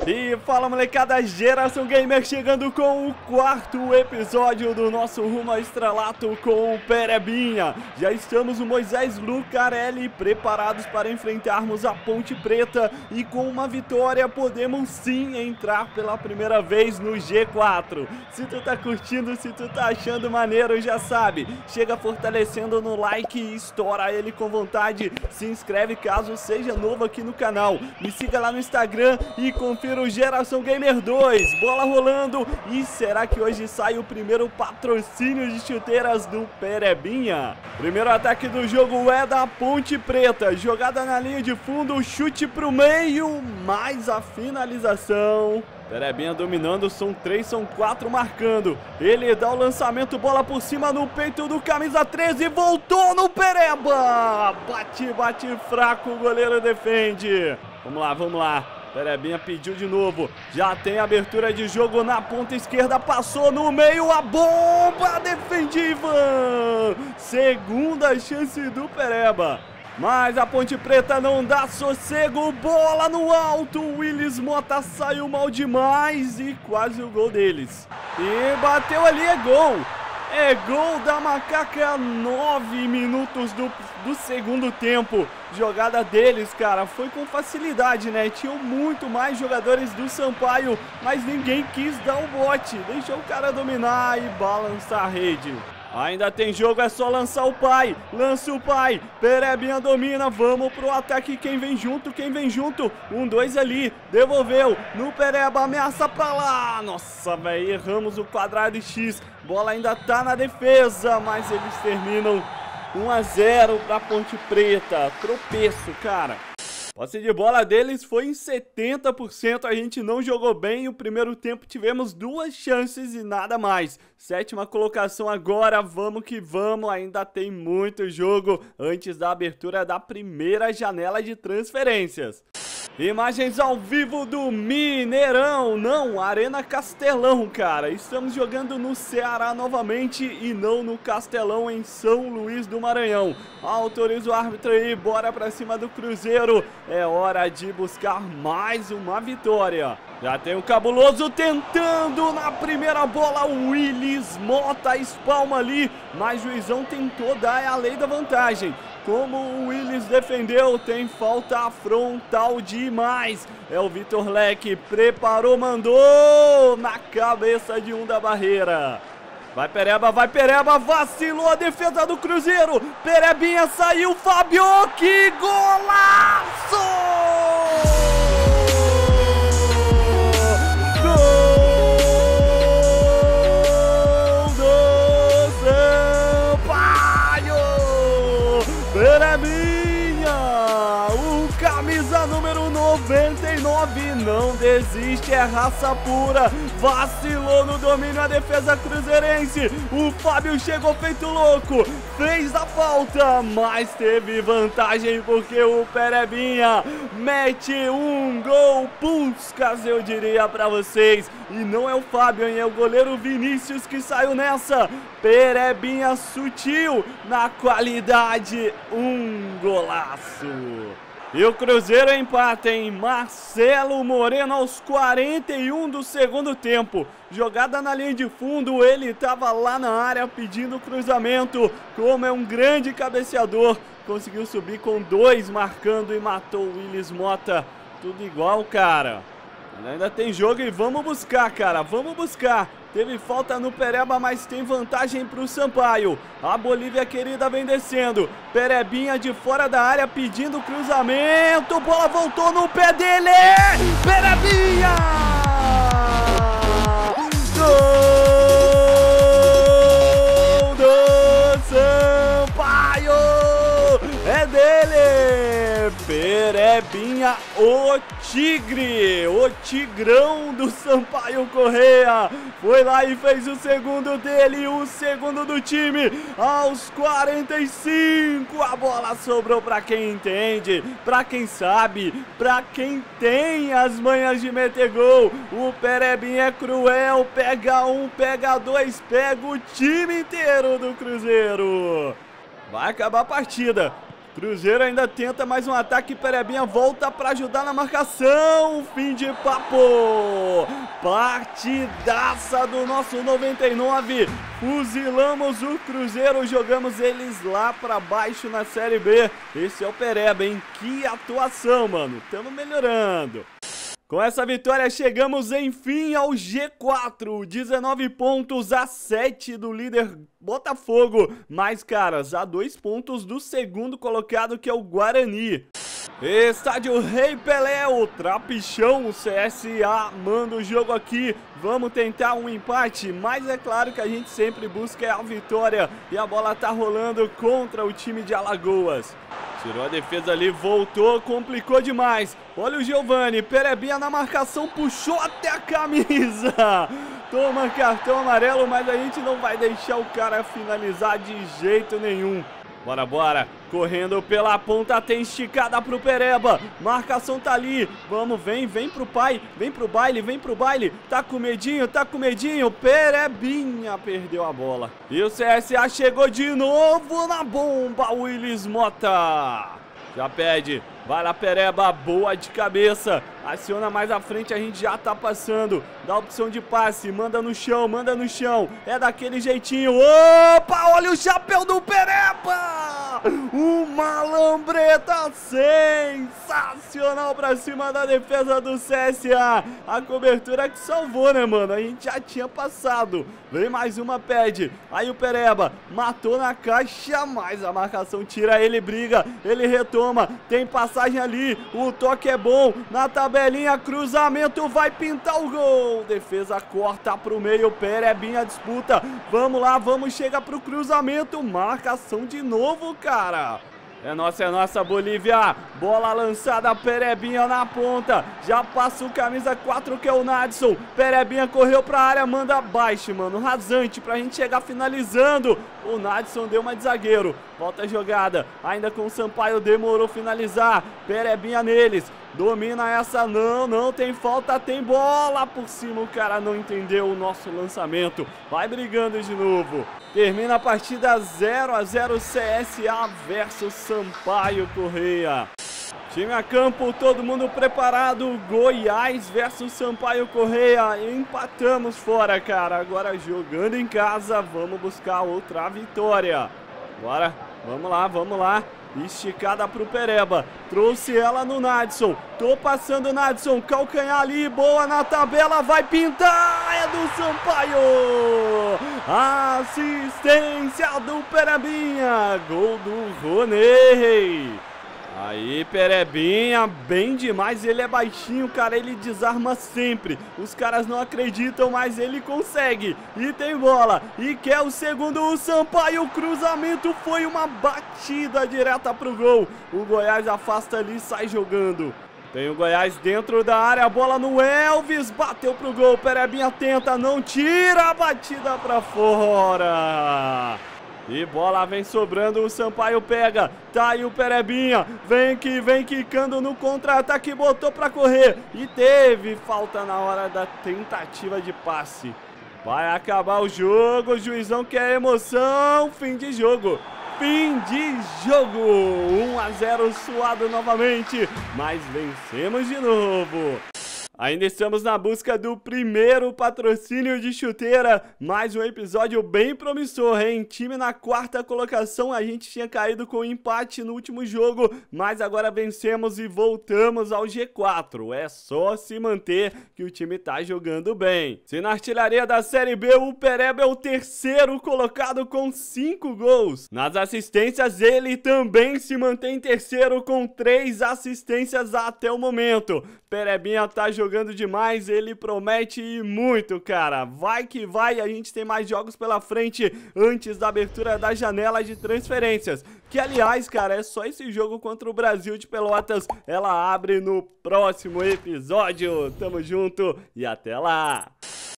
E fala, molecada, Geração Gamer chegando com o quarto episódio do nosso Rumo ao Estrelato com o Perebinha. Já estamos o Moisés Lucarelli preparados para enfrentarmos a Ponte Preta e com uma vitória podemos sim entrar pela primeira vez no G4. Se tu tá curtindo, se tu tá achando maneiro, já sabe, chega fortalecendo no like e estoura ele com vontade. Se inscreve caso seja novo aqui no canal, me siga lá no Instagram e confira o Geração Gamer 2, bola rolando. E será que hoje sai o primeiro patrocínio de chuteiras do Perebinha? Primeiro ataque do jogo é da Ponte Preta, jogada na linha de fundo, chute pro meio, mais a finalização. Perebinha dominando, são 3, são 4 marcando. Ele dá o lançamento, bola por cima no peito do camisa 13, voltou no Pereba. Bate fraco, o goleiro defende. Vamos lá. Perebinha pediu de novo, já tem abertura de jogo na ponta esquerda, passou no meio, a bomba, defende Ivan. Segunda chance do Pereba. Mas a Ponte Preta não dá sossego, bola no alto, o Willis Mota saiu mal demais e quase o gol deles. E bateu ali, é gol. É gol da Macaca, 9 minutos do segundo tempo. Jogada deles, cara, foi com facilidade, né? Tinham muito mais jogadores do Sampaio, mas ninguém quis dar o bote. Deixou o cara dominar e balançar a rede. Ainda tem jogo, é só lançar o pai. Lança o pai, Perebinha domina, vamos pro ataque, quem vem junto? 1, 2 ali, devolveu no Pereba, ameaça pra lá. Nossa, velho, erramos o quadrado X. Bola ainda tá na defesa, mas eles terminam 1-0 pra Ponte Preta. Tropeço, cara. Posse de bola deles foi em 70%, a gente não jogou bem. O primeiro tempo tivemos 2 chances e nada mais. 7ª colocação agora, vamos que vamos, ainda tem muito jogo antes da abertura da primeira janela de transferências. Imagens ao vivo do Mineirão, não, Arena Castelão, cara. Estamos jogando no Ceará novamente e não no Castelão em São Luís do Maranhão. Autoriza o árbitro aí, bora pra cima do Cruzeiro. É hora de buscar mais uma vitória. Já tem o Cabuloso tentando na primeira bola, o Willis Mota espalma ali, mas o juizão tentou dar a lei da vantagem. Como o Willis defendeu, tem falta frontal demais. É o Vitor Leque, preparou, mandou na cabeça de um da barreira. Vai Pereba, vacilou a defesa do Cruzeiro. Perebinha saiu, Fábio, que golaço! Perebinha, o camisa número 99, não desiste, é raça pura, vacilou no domínio a defesa cruzeirense, o Fábio chegou feito louco, fez a falta, mas teve vantagem porque o Perebinha mete um gol puscas, eu diria pra vocês, e não é o Fábio, hein? É o goleiro Vinícius que saiu nessa. Perebinha sutil na qualidade, um golaço. E o Cruzeiro empata em Marcelo Moreno aos 41 do segundo tempo. Jogada na linha de fundo, ele estava lá na área pedindo cruzamento. Como é um grande cabeceador, conseguiu subir com 2 marcando e matou o Willis Mota. Tudo igual, cara. Ainda tem jogo e vamos buscar, cara, vamos buscar. Teve falta no Pereba, mas tem vantagem pro Sampaio. A Bolívia querida vem descendo. Perebinha de fora da área pedindo cruzamento. Bola voltou no pé dele. Perebinha! Gol do Sampaio! É dele! Perebinha, o tigre, o tigrão do Sampaio Correia, foi lá e fez o segundo dele, o segundo do time, aos 45, a bola sobrou pra quem entende, pra quem sabe, pra quem tem as manhas de meter gol. O Perebinha é cruel, pega 1, pega 2, pega o time inteiro do Cruzeiro. Vai acabar a partida. Cruzeiro ainda tenta mais um ataque, Perebinha volta para ajudar na marcação, fim de papo. Partidaça do nosso 99, fuzilamos o Cruzeiro, jogamos eles lá para baixo na Série B. Esse é o Pereba, hein? Que atuação, mano, estamos melhorando. Com essa vitória chegamos enfim ao G4, 19 pontos a 7 do líder Botafogo, mas caras, a 2 pontos do segundo colocado que é o Guarani. Estádio Rei Pelé, o Trapichão, o CSA manda o jogo aqui, vamos tentar um empate, mas é claro que a gente sempre busca a vitória e a bola tá rolando contra o time de Alagoas. Tirou a defesa ali, voltou, complicou demais. Olha o Giovani, Perebinha na marcação, puxou até a camisa. Toma cartão amarelo, mas a gente não vai deixar o cara finalizar de jeito nenhum. Bora, bora. Correndo pela ponta, tem esticada pro Pereba. Marcação tá ali. Vamos, vem pro pai. Vem pro baile. Tá com medinho, Perebinha perdeu a bola. E o CSA chegou de novo na bomba, Willis Mota. Já pede. Vai lá, Pereba, boa de cabeça. Aciona mais à frente, a gente já tá passando. Dá opção de passe, manda no chão. É daquele jeitinho. Opa, olha o chapéu do Pereba! Uma lambreta sensacional pra cima da defesa do CSA. A cobertura que salvou, né, mano? A gente já tinha passado. Vem mais uma, pede. Aí o Pereba matou na caixa, mas a marcação tira ele, briga. Ele retoma, tem passagem ali. O toque é bom, na tabelinha, cruzamento, vai pintar o gol. Defesa corta pro meio, Perebinha disputa. Vamos lá, chega pro cruzamento. Marcação de novo, cara. É nossa, Bolívia. Bola lançada, Perebinha na ponta. Já passa o camisa 4 que é o Nadson. Perebinha correu pra área, manda baixo, mano. Rasante pra gente chegar finalizando. O Nadson deu uma de zagueiro. Volta a jogada. Ainda com o Sampaio, demorou finalizar. Perebinha neles. Domina essa, não tem falta, tem bola por cima. O cara não entendeu o nosso lançamento. Vai brigando de novo. Termina a partida 0-0, CSA versus Sampaio Corrêa. Time a campo, todo mundo preparado. Goiás versus Sampaio Corrêa. Empatamos fora, cara. Agora jogando em casa, vamos buscar outra vitória. Bora, vamos lá. Esticada pro Pereba, trouxe ela no Nadson, tô passando o Nadson, calcanhar ali, boa na tabela, vai pintar, é do Sampaio, assistência do Perebinha, gol do Ronei. Aí, Perebinha, bem demais, ele é baixinho, cara, ele desarma sempre. Os caras não acreditam, mas ele consegue. E tem bola, e quer o segundo, o Sampaio, o cruzamento foi uma batida direta pro gol. O Goiás afasta ali e sai jogando. Tem o Goiás dentro da área, a bola no Elvis, bateu pro gol, Perebinha tenta, não tira, a batida pra fora. E bola vem sobrando, o Sampaio pega, tá aí o Perebinha, vem quicando no contra-ataque, botou pra correr. E teve falta na hora da tentativa de passe. Vai acabar o jogo, o juizão quer emoção, fim de jogo. 1-0 suado novamente, mas vencemos de novo. Ainda estamos na busca do primeiro patrocínio de chuteira, mais um episódio bem promissor, hein? Time na 4ª colocação, a gente tinha caído com empate no último jogo, mas agora vencemos e voltamos ao G4. É só se manter que o time tá jogando bem. Se na artilharia da Série B, o Pereba é o 3º colocado com 5 gols. Nas assistências, ele também se mantém em 3º com 3 assistências até o momento. Perebinha tá jogando demais, ele promete e muito, cara. Vai que vai, a gente tem mais jogos pela frente antes da abertura da janela de transferências. Que, aliás, cara, é só esse jogo contra o Brasil de Pelotas. Ela abre no próximo episódio. Tamo junto e até lá!